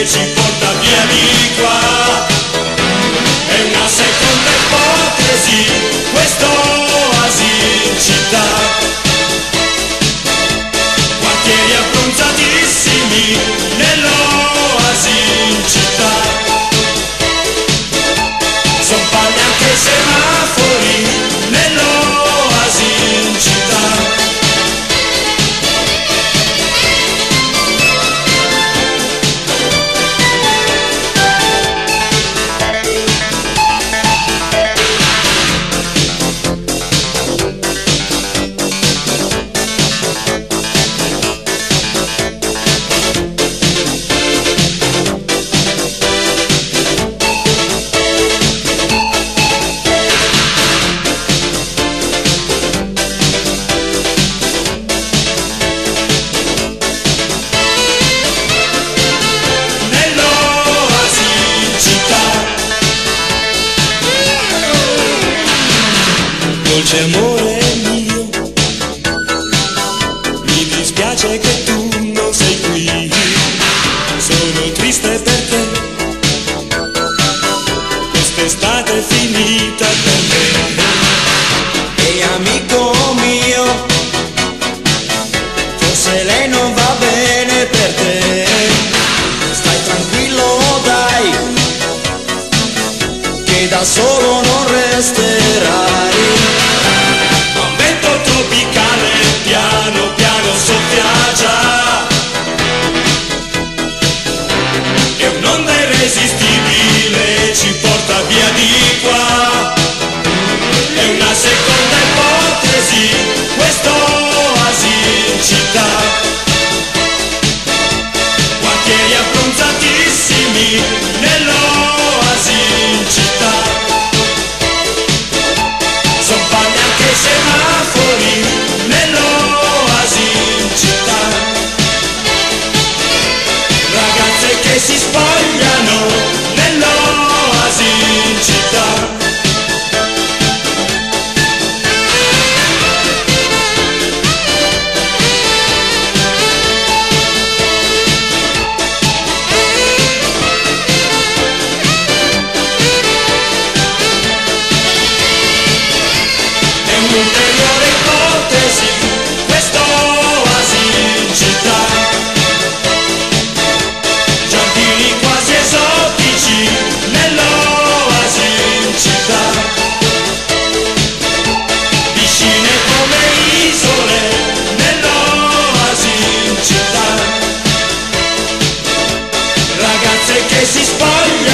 civile ci porta via di qua. È una seconda ipotesi, questo oasi in città. Quartieri abbronzatissimi nell'oasi in città. Son palli anche i semafori nell'oasi in città. Dolce amore mio, mi dispiace che tu non sei qui, sono triste perché quest'estate è finita per me. Ehi amico mio, forse lei non va bene per te, stai tranquillo dai, che da solo non resterai. Un vento tropicale piano piano soffia già, e un'onda irresistibile ci porta via di qua. È una seconda ipotesi, questo oasi in città. Quartieri abbronzatissimi nell'oasi in città. Son palli anche i semafori nell'oasi in città. Ragazze che si spogliano nell'oasi in città. Un'ulteriore ipotesi, questo oasi in città. Giardini quasi esotici nell'oasi in città. Piscine come isole nell'oasi in città. Ragazze che si spogliano